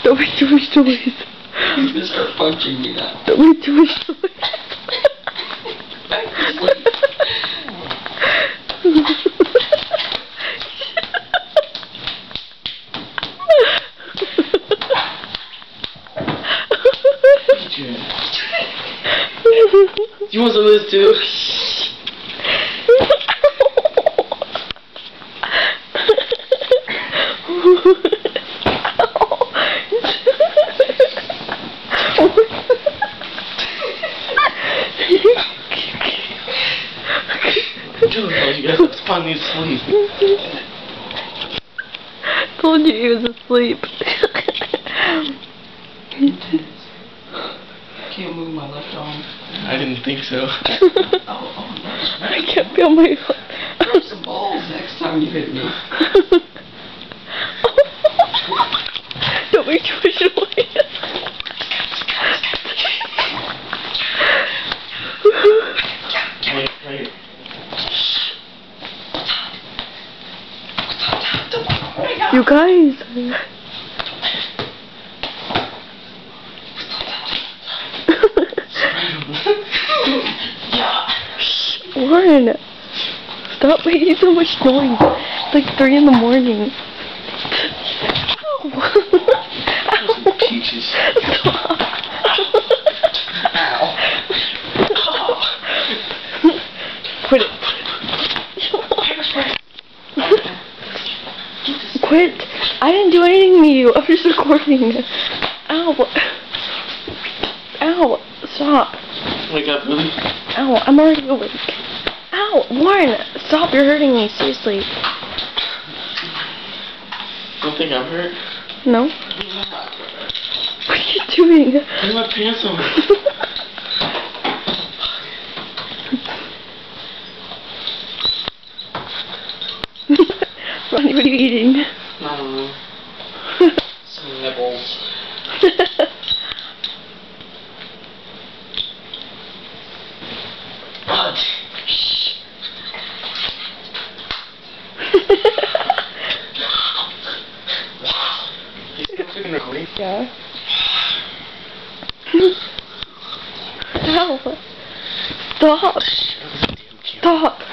Don't make too much noise. He's gonna start punching me now. Don't make too much noise. You want some of this too? You guys have to find me asleep. Told you he was asleep. Can't move my left arm. I didn't think so. Oh, no. I can't feel my foot. Drop some balls next time you hit me. Don't make too much noise. Wait. You guys. Warren, stop making so much noise. It's like 3 in the morning. Ow. Ow. Peaches. Stop. Ow. Quit it. Quit. I didn't do anything to you. I'm just recording. Ow. Ow. Stop. Wake up, really? Ow. I'm already awake. Ow. Warren, stop. You're hurting me. Seriously. Don't think I'm hurt? No? What are you doing? Put my pants on. Ronnie, what are you eating? I don't know. Some nipples. Shh. You still freaking recording? Yeah. Ow. Stop. Stop.